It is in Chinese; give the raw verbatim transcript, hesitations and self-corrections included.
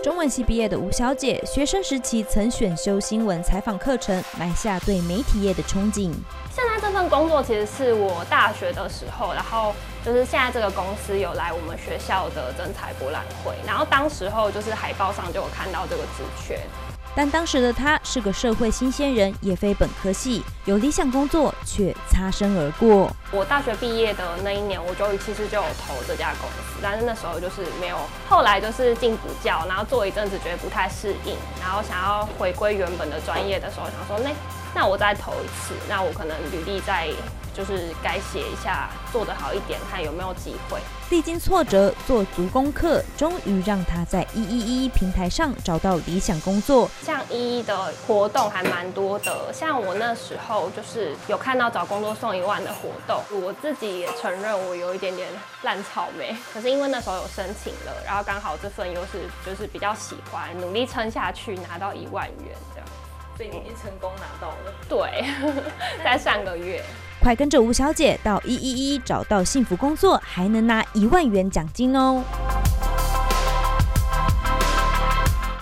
中文系毕业的吴小姐，学生时期曾选修新闻采访课程，埋下对媒体业的憧憬。 现在这份工作其实是我大学的时候，然后就是现在这个公司有来我们学校的征才博览会，然后当时候就是海报上就有看到这个职缺。 但当时的他是个社会新鲜人，也非本科系，有理想工作却擦身而过。 我大学毕业的那一年，我就其实就有投这家公司，但是那时候就是没有。后来就是进补教，然后做一阵子觉得不太适应，然后想要回归原本的专业的时候，想说那那我再投一次，那我可能履历再就是改写一下，做得好一点，看有没有机会。 历经挫折，做足功课，终于让他在一一一平台上找到理想工作。 像一一的活动还蛮多的，像我那时候就是有看到找工作送一万的活动，我自己也承认我有一点点烂草莓，可是因为那时候有申请了，然后刚好这份又是就是比较喜欢，努力撑下去，拿到一万元这样。 所以你已经成功拿到了。 对，在上个月。 快跟着吴小姐到一一一找到幸福工作，还能拿一万元奖金哦！